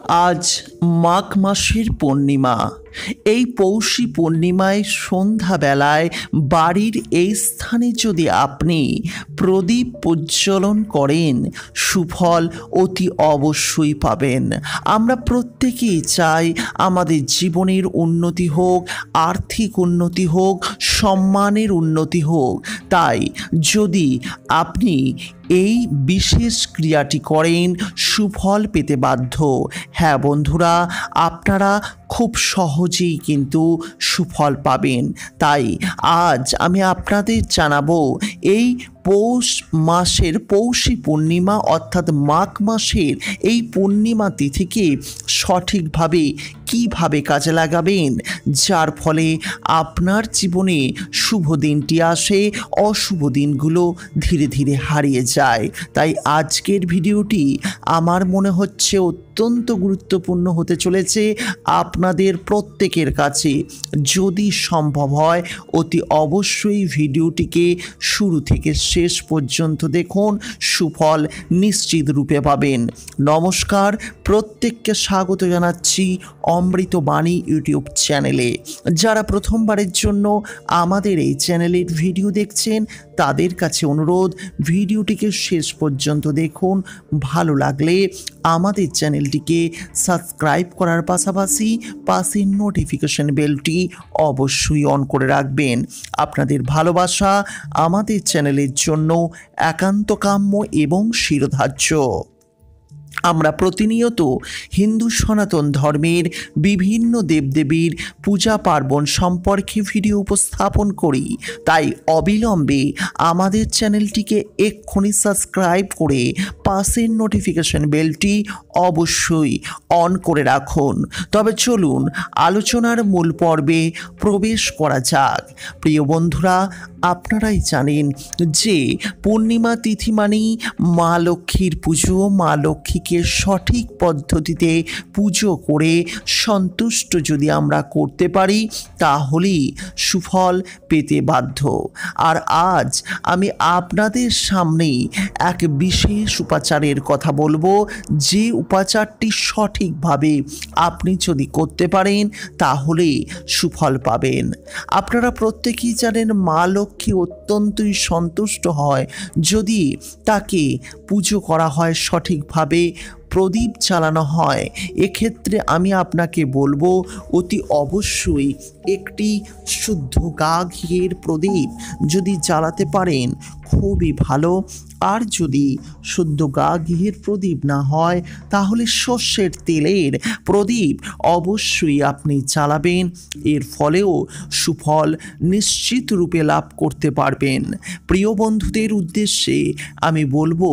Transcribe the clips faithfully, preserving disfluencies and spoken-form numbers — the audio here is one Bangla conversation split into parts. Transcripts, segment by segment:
আজ মাঘ মাসের পূর্ণিমা। এই পৌষী পূর্ণিমায় সন্ধ্যাবেলায় বাড়ির এই স্থানে যদি আপনি প্রদীপ প্রজ্বলন করেন, সুফল অতি অবশ্যই পাবেন। আমরা প্রত্যেকেই চাই আমাদের জীবনের উন্নতি হোক, আর্থিক উন্নতি হোক, সম্মানের উন্নতি হোক। তাই যদি আপনি এই বিশেষ ক্রিয়াটি করেন, সুফল পেতে বাধ্য। হ্যাঁ বন্ধুরা, আপনারা খুব সহজেই কিন্তু সুফল পাবেন। তাই আজ আমি আপনাদের জানাবো এই পৌষ মাসের পৌষী পূর্ণিমা অর্থাৎ মাঘ মাসের এই পূর্ণিমা তিথিকে সঠিকভাবে কিভাবে কাজে লাগাবেন, যার ফলে আপনার জীবনে শুভ দিনটি আসে, অশুভ দিনগুলো ধীরে ধীরে হারিয়ে যায়। তাই আজকের ভিডিওটি আমার মনে হচ্ছে অত্যন্ত গুরুত্বপূর্ণ হতে চলেছে আপনাদের প্রত্যেকের কাছে। যদি সম্ভব হয় অতি অবশ্যই ভিডিওটিকে শুরু থেকে শেষ পর্যন্ত দেখুন, সুফল নিশ্চিত রূপে পাবেন। নমস্কার, প্রত্যেককে স্বাগত জানাচ্ছি অমৃত বাণী ইউটিউব চ্যানেলে। যারা প্রথমবারের জন্য আমাদের এই চ্যানেলের ভিডিও দেখছেন তাদের কাছে অনুরোধ, ভিডিওটিকে শেষ পর্যন্ত দেখুন। ভালো লাগলে আমাদের চ্যানেলটিকে সাবস্ক্রাইব করার পাশাপাশি পাশের নোটিফিকেশন বেলটি অবশ্যই অন করে রাখবেন। আপনাদের ভালোবাসা আমাদের চ্যানেলের জন্য একান্ত কাম্য এবং শিরোধার্য। আমরা প্রতিনিয়ত হিন্দু সনাতন ধর্মের বিভিন্ন দেবদেবীর পূজা পার্বণ সম্পর্কে ভিডিও উপস্থাপন করি। তাই অবিলম্বে আমাদের চ্যানেলটিকে এক্ষুনি সাবস্ক্রাইব করে পাশের নোটিফিকেশন বেলটি অবশ্যই অন করে রাখুন। তবে চলুন আলোচনার মূল পর্বে প্রবেশ করা যাক। প্রিয় বন্ধুরা, আপনারাই জানেন যে পূর্ণিমা তিথি মানেই মা লক্ষ্মীর পুজো। মা লক্ষ্মীকে সঠিক পদ্ধতিতে পুজো করে সন্তুষ্ট যদি আমরা করতে পারি তাহলেই সুফল পেতে বাধ্য। আর আজ আমি আপনাদের সামনেই এক বিশেষ উপাচারের কথা বলবো, যে উপাচারটি সঠিকভাবে আপনি যদি করতে পারেন তাহলে সুফল পাবেন। আপনারা প্রত্যেকেই জানেন মা লক্ষ্মী অত্যন্তই সন্তুষ্ট হয় যদি তাকে পুজো করা হয়, সঠিকভাবে প্রদীপ চালানো হয়। এক্ষেত্রে আমি আপনাকে বলবো অতি অবশ্যই একটি শুদ্ধ গা ঘিয়ের প্রদীপ যদি জ্বালাতে পারেন খুবই ভালো। আর যদি শুদ্ধ গা ঘিয়ের প্রদীপ না হয় তাহলে সর্ষের তেলের প্রদীপ অবশ্যই আপনি জ্বালাবেন। এর ফলেও সুফল নিশ্চিত রূপে লাভ করতে পারবেন। প্রিয় বন্ধুদের উদ্দেশ্যে আমি বলবো,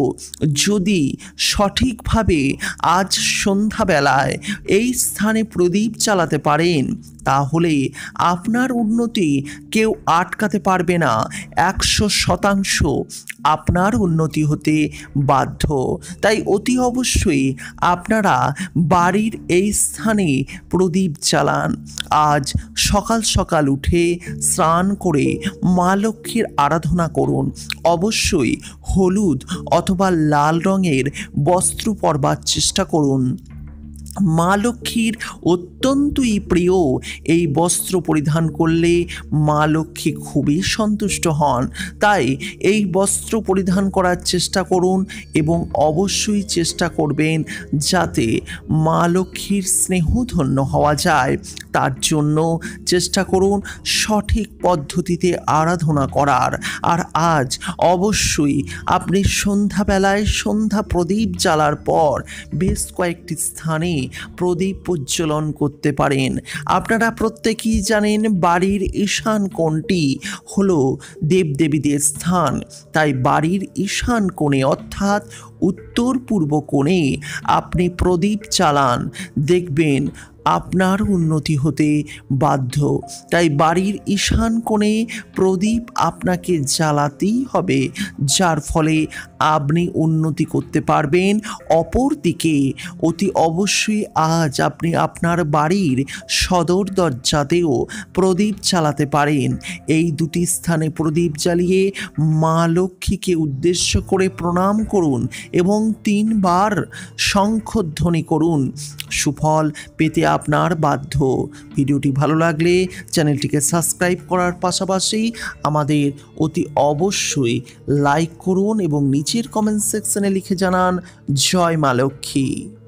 যদি সঠিকভাবে আজ সন্ধ্যাবেলায় এই স্থানে প্রদীপ চালাতে পারেন তাহলে আপনার উন্নতি কেউ আটকাতে পারবে না। একশো শতাংশ আপনার উন্নতি হতে বাধ্য। তাই অতি অবশ্যই আপনারা বাড়ির এই স্থানে প্রদীপ জ্বালান। আজ সকাল সকাল উঠে স্নান করে মা লক্ষ্মীর আরাধনা করুন। অবশ্যই হলুদ অথবা লাল রঙের বস্ত্র পরবার চেষ্টা করুন। মা লক্ষ্মীর অত্যন্তই প্রিয় এই বস্ত্র পরিধান করলে মা লক্ষ্মী খুবই সন্তুষ্ট হন। তাই এই বস্ত্র পরিধান করার চেষ্টা করুন এবং অবশ্যই চেষ্টা করবেন যাতে মা লক্ষ্মীর স্নেহধন্য হওয়া যায়। তার জন্য চেষ্টা করুন সঠিক পদ্ধতিতে আরাধনা করার। আর আজ অবশ্যই আপনি সন্ধ্যাবেলায় সন্ধ্যা প্রদীপ জ্বালার পর বেশ কয়েকটি স্থানে প্রদীপ প্রজ্বলন করতে পারেন। আপনারা প্রত্যেকেই জানেন বাড়ির ঈশান কোণটি হলো দেবদেবীদের স্থান। তাই বাড়ির ঈশান কোণে অর্থাৎ উত্তর পূর্ব কোণে আপনি প্রদীপ চালান, দেখবেন আপনার উন্নতি হতে বাধ্য। তাই বাড়ির ঈশান কোণে প্রদীপ আপনাকে জ্বালাতেই হবে, যার ফলে আপনি উন্নতি করতে পারবেন। অপরদিকে অতি অবশ্যই আজ আপনি আপনার বাড়ির সদর দরজাতেও প্রদীপ জ্বালাতে পারেন। এই দুটি স্থানে প্রদীপ জ্বালিয়ে মা লক্ষ্মীকে উদ্দেশ্য করে প্রণাম করুন এবং তিনবার শঙ্খধ্বনি করুন। সুফল পেতে আপনার বাধ্য। ভিডিওটি ভালো লাগলে চ্যানেলটিকে সাবস্ক্রাইব করার পাশাপাশি আমাদের অতি অবশ্যই লাইক করুন এবং নিচের কমেন্ট সেকশনে লিখে জানান জয় মা লক্ষ্মী।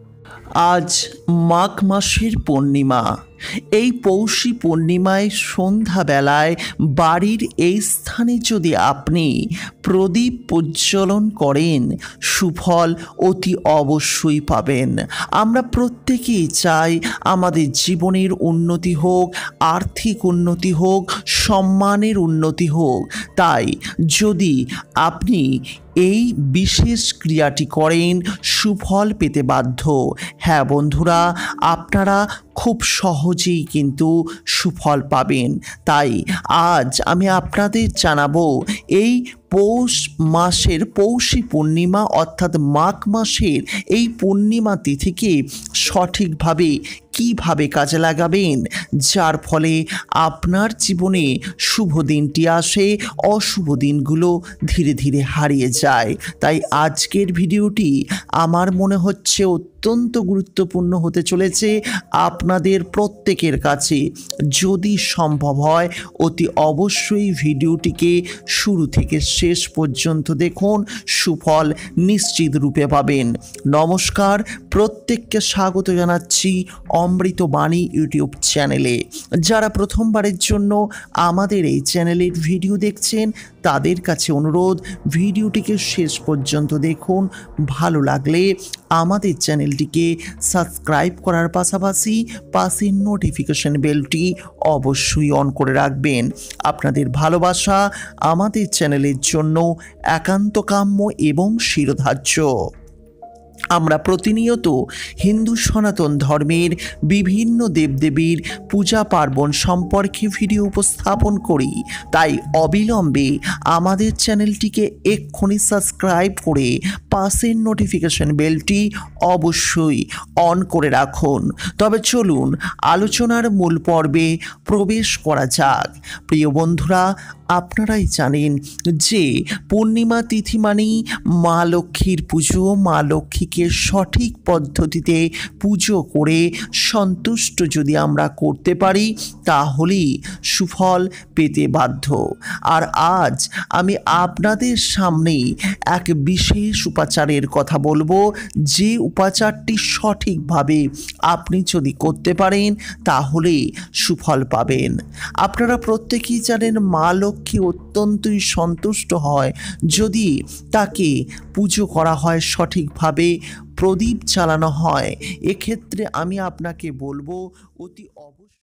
আজ মাঘ মাসের পূর্ণিমা। এই পৌষী পূর্ণিমায় সন্ধ্যাবেলায় বাড়ির এই স্থানে যদি আপনি প্রদীপ প্রজ্বলন করেন, সুফল অতি অবশ্যই পাবেন। আমরা প্রত্যেকেই চাই আমাদের জীবনের উন্নতি হোক, আর্থিক উন্নতি হোক, সম্মানের উন্নতি হোক। তাই যদি আপনি এই বিশেষ ক্রিয়াটি করেন, সুফল পেতে বাধ্য। হ্যাঁ বন্ধুরা, আপনারা খুব সহজেই কিন্তু সুফল পাবেন। তাই আজ আমি আপনাদের জানাবো এই পৌষ মাসের পৌষী পূর্ণিমা অর্থাৎ মাঘ মাসের এই পূর্ণিমা তিথিকে সঠিকভাবে কিভাবে কাজে লাগাবেন, যার ফলে আপনার জীবনে শুভ দিনটি আসে, অশুভ দিনগুলো ধীরে ধীরে হারিয়ে যায়। তাই আজকের ভিডিওটি আমার মনে হচ্ছে অত্যন্ত গুরুত্বপূর্ণ হতে চলেছে আপনাদের প্রত্যেকের কাছে। যদি সম্ভব হয় অতি অবশ্যই ভিডিওটিকে শুরু থেকে শেষ পর্যন্ত দেখুন, সুফল নিশ্চিত রূপে পাবেন। নমস্কার, প্রত্যেককে স্বাগত জানাচ্ছি অমৃতবাণী ইউটিউব চ্যানেলে। যারা প্রথমবারের জন্য আমাদের এই চ্যানেলের ভিডিও দেখছেন তাদের কাছে অনুরোধ, ভিডিওটিকে শেষ পর্যন্ত দেখুন। ভালো লাগলে আমাদের চ্যানেলটিকে সাবস্ক্রাইব করার পাশাপাশি পাশের নোটিফিকেশন বেলটি অবশ্যই অন করে রাখবেন। আপনাদের ভালোবাসা আমাদের চ্যানেলের জন্য একান্ত কাম্য এবং শিরোধার্য। আমরা প্রতিনিয়ত হিন্দু সনাতন ধর্মের বিভিন্ন দেবদেবীর পূজা পার্বণ সম্পর্কে ভিডিও উপস্থাপন করি। তাই অবিলম্বে আমাদের চ্যানেলটিকে এক্ষুনি সাবস্ক্রাইব করে পাশের নোটিফিকেশন বেলটি অবশ্যই অন করে রাখুন। তবে চলুন আলোচনার মূল পর্বে প্রবেশ করা যাক। প্রিয় বন্ধুরা, আপনারাই জানেন যে পূর্ণিমা তিথি মানেই মা লক্ষ্মীর পুজো। মা লক্ষ্মীকে সঠিক পদ্ধতিতে পুজো করে সন্তুষ্ট যদি আমরা করতে পারি তাহলেই সুফল পেতে বাধ্য। আর আজ আমি আপনাদের সামনেই এক বিশেষ উপাচারের কথা বলবো, যে উপাচারটি সঠিকভাবে আপনি যদি করতে পারেন তাহলে সুফল পাবেন। আপনারা প্রত্যেকেই জানেন মা লক্ষ্মী অত্যন্তই সন্তুষ্ট হয় যদি তাকে পুজো করা হয়, সঠিকভাবে প্রদীপ চালানো হয়। এক্ষেত্রে আমি আপনাকে বলবো অতি অবশ্যই